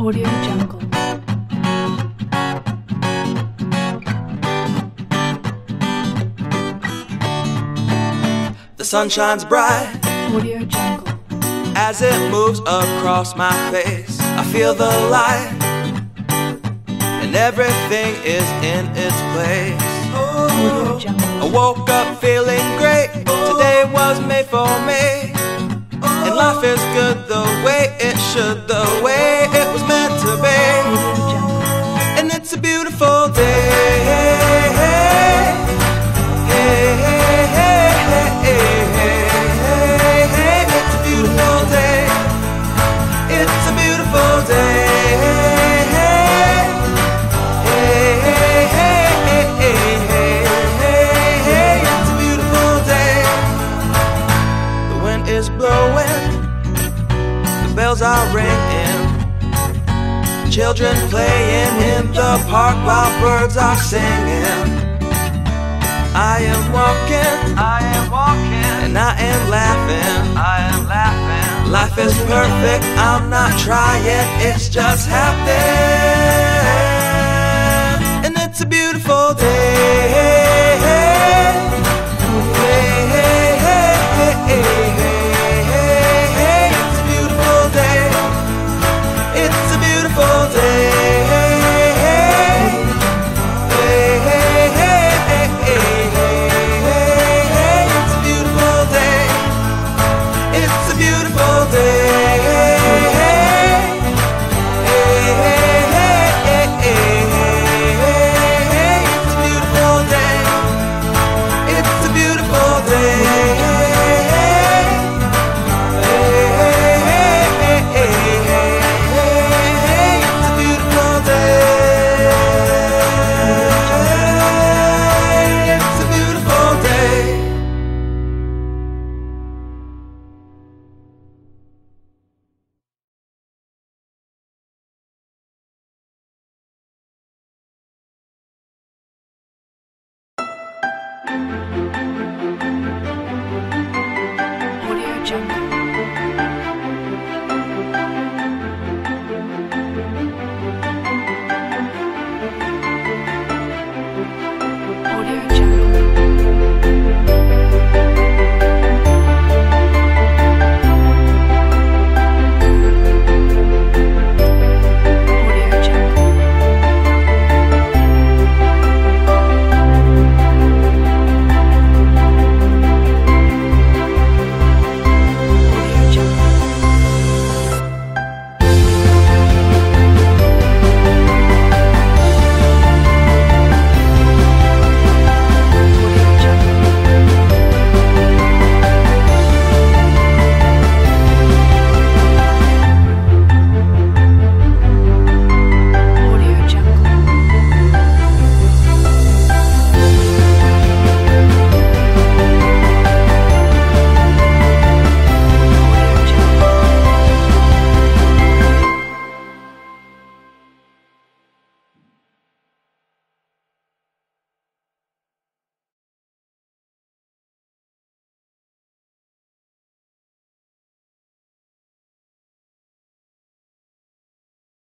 Audio Jungle. The sun shines bright Audio Jungle. as it moves across my face. I feel the light and everything is in its place. Audio Jungle. I woke up feeling great. Today was made for me, and life is good the way it should, the way it was meant to be. Audio Jungle. And it's a beautiful day. It's a beautiful day. It's a beautiful day. It's a beautiful day. The wind is blowing, the bells are ringing, children playing in the park while birds are singing. I am walking, and I am laughing, Life is perfect, I'm not trying, it's just happening. And it's a beautiful day. It's a beautiful day. It's a beautiful day. Audio Jungle.